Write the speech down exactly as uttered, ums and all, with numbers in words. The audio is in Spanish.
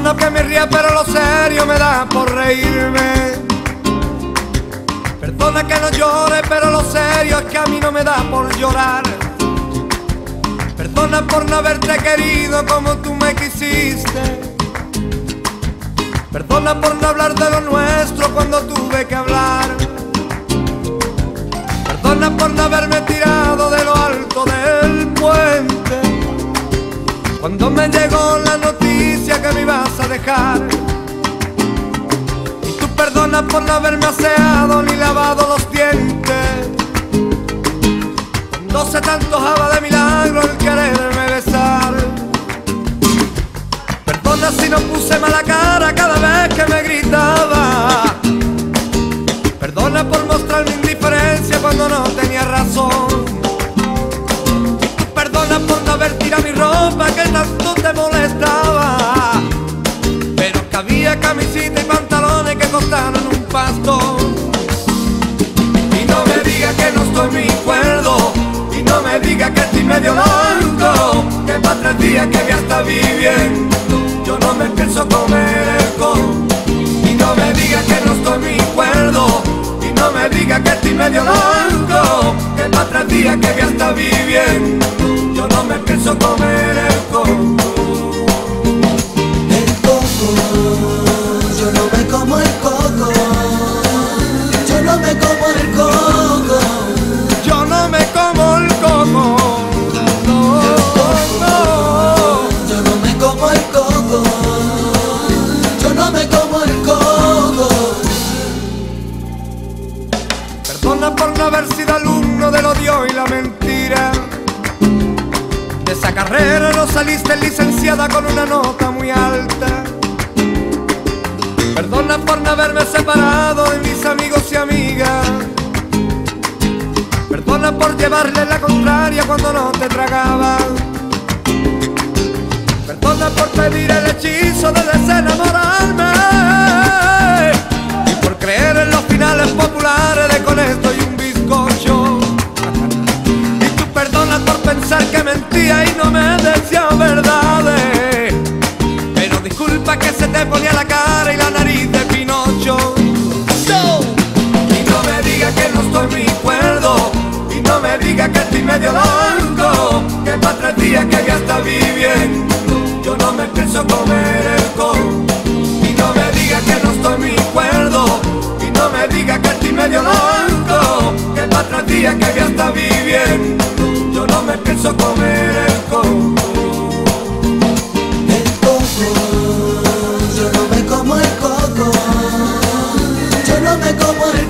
Perdona que me ría, pero lo serio me da por reírme. Perdona que no llore, pero lo serio es que a mí no me da por llorar. Perdona por no haberte querido como tú me quisiste. Perdona por no hablar de lo nuestro cuando tuve que hablar. Perdona por no haberme tirado de lo alto del puente cuando me llegó la noticia que me ibas a dejar. Y tú perdona por no haberme aseado ni lavado los dientes cuando se te antojaba de milagro el quererme besar. Perdona si no puse mala cara cada vez que me gritaba. Perdona por mostrar mi indiferencia cuando no tenía razón. Y tú perdona por no haber tirado mi ropa que tanto te molestaba, pero que había camisita y pantalones que costaron un pastón. Y no me digas que no estoy muy cuerdo, y no me digas que estoy medio loco, que para tres días que voy a estar viviendo yo no me pienso comer el con. Y no me digas que no estoy muy cuerdo, y no me digas que estoy medio loco, que para tres días que voy a estar viviendo yo no me pienso comer el con. El coco, yo no me como el coco, yo no me como el coco, yo no me como el coco. Perdona por no haber sido alumno del odio y la mentira. De esa carrera no saliste licenciada con una nota muy alta. Perdona por no haberme separado de mis amigos y amigas. Perdona por llevarle la contraria cuando no te tragaba. Perdona por pedir el hechizo de desenamorarme y por creer en los finales populares de con esto y un bizcocho. Y tú perdonas por pensar que mentía y no me decía verdades, pero disculpa que se te ponía la cara y la nariz de Pinocho. No. Y no me digas que no estoy muy cuerdo, y no me digas que estoy medio loco, que para tres días que voy a estar viviendo yo no me pienso comer el con. Y no me digas que no estoy muy cuerdo, y no me digas que estoy medio loco, que para tres días que voy a estar viviendo yo no me pienso comer el con. El coco, yo no me como el coco, yo no me como el